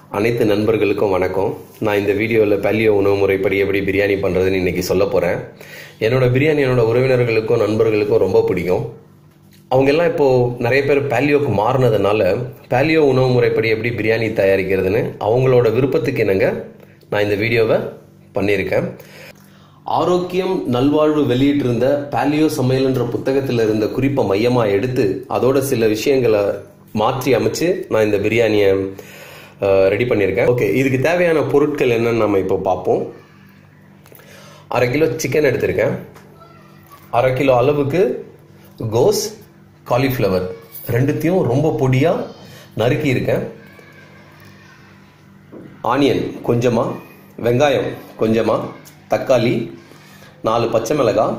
அனைத்து நண்பர்களுக்கும் வணக்கம். நான் இந்த வீடியோவில் பேலியோ உணவு முறைப்படி எப்படி பிரியாணி பண்ணுறதுன்னு இன்றைக்கி சொல்ல போகிறேன். என்னோடய பிரியாணி என்னோடய உறவினர்களுக்கும் நண்பர்களுக்கும் ரொம்ப பிடிக்கும். அவங்கெல்லாம் இப்போது நிறைய பேர் பேலியோக்கு மாறினதுனால பேலியோ உணவு முறைப்படி எப்படி பிரியாணி தயாரிக்கிறதுன்னு அவங்களோட விருப்பத்துக்கு என்னங்க நான் இந்த வீடியோவை பண்ணியிருக்கேன். ஆரோக்கியம் நல்வாழ்வு வெளியிட்டிருந்த பேலியோ சமையல்ன்ற புத்தகத்தில் இருந்த குறிப்பை மையமாக எடுத்து அதோட சில விஷயங்களை மாற்றி அமைச்சு நான் இந்த பிரியாணியை ரெடி பண்ணியிருக்கேன். ஓகே, இதுக்கு தேவையான பொருட்கள் என்னன்னு நம்ம இப்போ பார்ப்போம். 1/2 கிலோ சிக்கன் எடுத்திருக்கேன். 1/2 கிலோ அளவுக்கு கோஸ், காலிஃப்ளவர் ரெண்டுத்தையும் ரொம்ப பொடியாக நறுக்கி இருக்கேன். ஆனியன் கொஞ்சமாக, வெங்காயம் கொஞ்சமாக, தக்காளி 4 பச்சை மிளகாய்,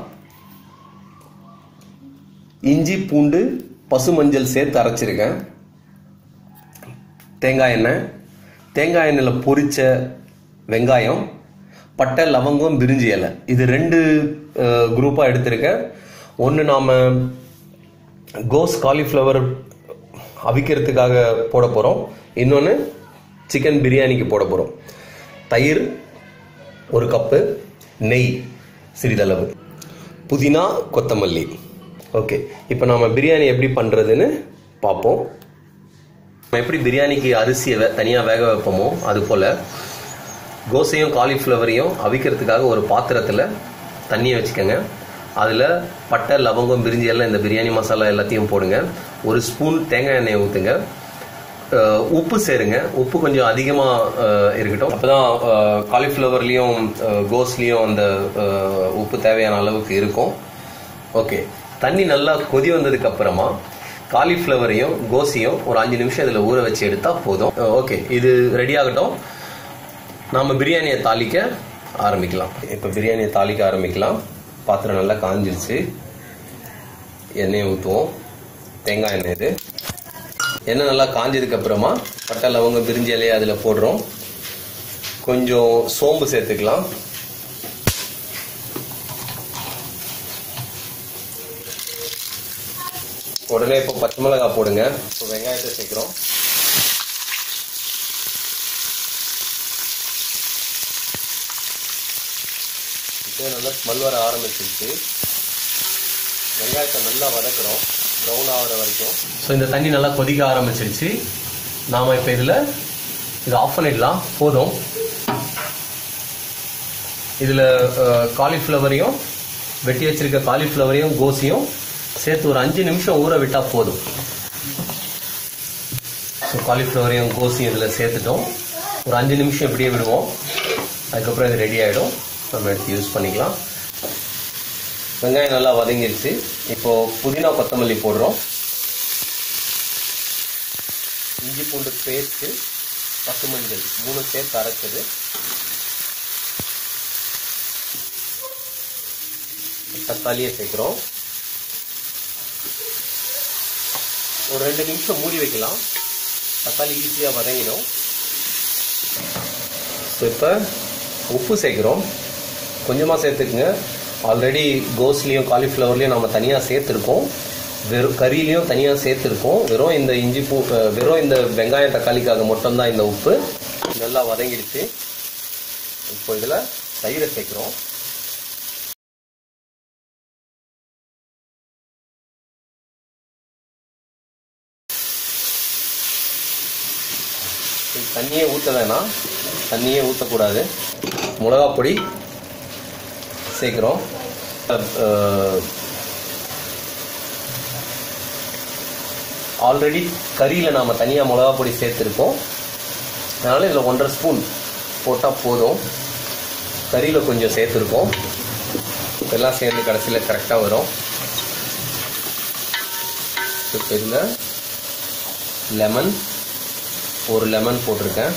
இஞ்சி பூண்டு பசு மஞ்சள் சேர்த்து அரைச்சிருக்கேன். தேங்காய் எண்ணெயில் பொரிச்ச வெங்காயம், பட்டை, லவங்கம், பிரிஞ்சி இலை, இது 2 குரூப்பாக எடுத்திருக்கேன். ஒன்று நாம் கோஸ் காலிஃப்ளவர் அவிக்கிறதுக்காக போட போகிறோம், இன்னொன்று சிக்கன் பிரியாணிக்கு போட போகிறோம். தயிர் 1 கப்பு, நெய் சிறிதளவு, புதினா, கொத்தமல்லி. ஓகே, இப்போ நாம் பிரியாணி எப்படி பண்ணுறதுன்னு பார்ப்போம். நம்ம எப்படி பிரியாணிக்கு அரிசியை தனியாக வேக வைப்போமோ அது போல் கோஸையும் காலிஃப்ளவரையும் அவிக்கிறதுக்காக ஒரு பாத்திரத்தில் தண்ணியை வச்சுக்கோங்க. அதில் பட்டை, லவங்கம், பிரிஞ்சி எல்லாம் இந்த பிரியாணி மசாலா எல்லாத்தையும் போடுங்க. 1 ஸ்பூன் தேங்காய் எண்ணெயை ஊற்றுங்க. உப்பு சேருங்க. உப்பு கொஞ்சம் அதிகமாக இருக்கட்டும், அப்போ தான் காலிஃப்ளவர்லேயும் கோஸ்லேயும் அந்த உப்பு தேவையான அளவுக்கு இருக்கும். ஓகே, தண்ணி நல்லா கொதி வந்ததுக்கு அப்புறமா காலிஃப்ளவரையும் கோஸையும் ஒரு 5 நிமிஷம் இதில் ஊற வச்சு எடுத்தால் போதும். ஓகே, இது ரெடி ஆகட்டும். நாம் பிரியாணியை தாளிக்க ஆரம்பிக்கலாம். இப்போ பிரியாணியை தாளிக்க ஆரம்பிக்கலாம். பாத்திரம் நல்லா காஞ்சிருச்சு. எண்ணெயை ஊற்றுவோம். தேங்காய் எண்ணெய், இது எண்ணெய் நல்லா காஞ்சதுக்கு அப்புறமா பட்டை, லவங்கம், பிரிஞ்சி இலையை அதில் போடுறோம். கொஞ்சம் சோம்பு சேர்த்துக்கலாம். உடனே இப்போ பச்சை மிளகாய் போடுங்க. இப்போ வெங்காயத்தை சேர்க்குறோம். இப்போ நல்லா ஸ்மெல் வர ஆரம்பிச்சிருச்சு. வெங்காயத்தை நல்லா வதக்குறோம், ப்ரௌன் ஆகிற வரைக்கும். ஸோ இந்த தண்ணி நல்லா கொதிக்க ஆரம்பிச்சிருச்சு. நாம் இப்போ இதில் இதை ஆஃப் பண்ணிடலாம். போதும். இதில் காலிஃப்ளவரையும் வெட்டி வச்சிருக்க காலிஃப்ளவரையும் கோஸையும் சேர்த்து ஒரு 5 நிமிஷம் ஊற விட்டால் போதும். ஸோ காலிஃப்ளவரையும் கோஸையும் இதில் சேர்த்துட்டோம். ஒரு 5 நிமிஷம் இப்படியே விடுவோம். அதுக்கப்புறம் இது ரெடி ஆகிடும். நம்ம எடுத்து யூஸ் பண்ணிக்கலாம். வெங்காயம் நல்லா வதங்கிடுச்சு. இப்போது புதினா, கொத்தமல்லி போடுறோம். இஞ்சி பூண்டு பேஸ்ட்டு, பசு மஞ்சள் 3 சேர்த்து அரைச்சது, தக்காளியை சேர்க்குறோம். ஒரு 2 நிமிஷம் மூடி வைக்கலாம். தக்காளி ஈஸியாக வதங்கிடும். ஸோ இப்போ உப்பு சேர்க்குறோம். கொஞ்சமாக சேர்த்துக்குங்க. ஆல்ரெடி கோஸ்லேயும் காலிஃப்ளவர்லேயும் நம்ம தனியாக சேர்த்துருக்கோம். வெறும் கறியிலையும் தனியாக சேர்த்துருக்கோம். வெறும் இந்த வெங்காயம் தக்காளிக்காக மட்டும்தான் இந்த உப்பு. நல்லா வதங்கிடுச்சு. இப்போ இதில் தயிரை சேர்க்குறோம். தண்ணியே ஊற்ற வேணாம், தண்ணியே ஊற்றக்கூடாது. மிளகாப் பொடி சேர்க்குறோம். ஆல்ரெடி கறியில் நாம் தனியாக மிளகாப் பொடி சேர்த்துருக்கோம். அதனால் இதில் 1.5 ஸ்பூன் போட்டால் போதும். கறியில் கொஞ்சம் சேர்த்துருக்கோம். எல்லாம் சேர்ந்து கடைசியில் கரெக்டாக வரும். இப்போ இதில் லெமன், 1 லெமன் போட்டிருக்கேன்.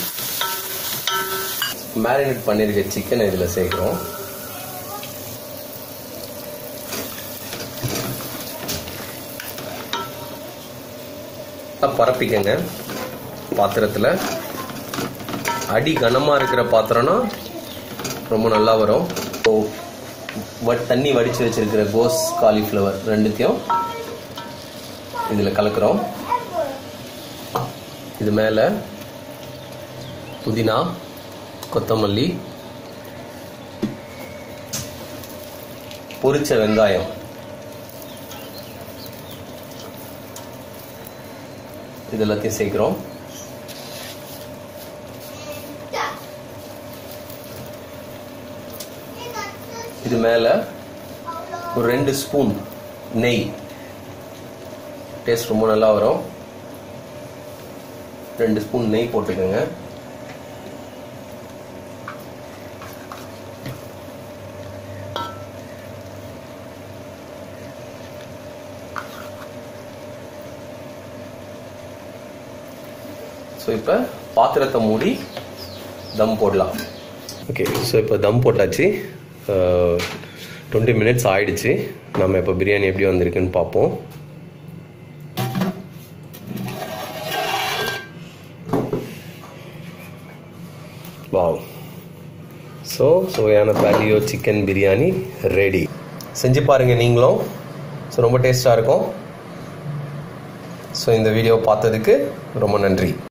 மேரினேட் பண்ணியிருக்க சிக்கனை இதில் சேர்க்குறோம். பரப்பிக்கங்க பாத்திரத்தில். அடி கனமாக இருக்கிற பாத்திரம்னா ரொம்ப நல்லா வரும். தண்ணி வடித்து வச்சிருக்கிற கோஸ், காலிஃப்ளவர் ரெண்டுத்தையும் இதில் கலக்கிறோம். இது மேலே புதினா, கொத்தமல்லி, பொரிச்ச வெங்காயம், இது எல்லாத்தையும் சேர்க்கிறோம். இது மேல ஒரு 2 ஸ்பூன் நெய், டேஸ்ட் ரொம்ப நல்லா வரும். 2 ஸ்பூன் நெய் போட்டுக்கோங்க. ஸோ இப்போ பாத்திரத்தை மூடி தம் போடலாம். ஓகே, ஸோ இப்போ தம் போட்டாச்சு. 20 மினிட்ஸ் ஆயிடுச்சு. நம்ம இப்போ பிரியாணி எப்படி வந்திருக்குன்னு பார்ப்போம். வாவ், ஸோ சுவையான பேலியோ சிக்கன் பிரியாணி ரெடி. செஞ்சு பாருங்கள் நீங்களும். ஸோ ரொம்ப டேஸ்ட்டாக இருக்கும். ஸோ இந்த வீடியோ பார்த்ததுக்கு ரொம்ப நன்றி.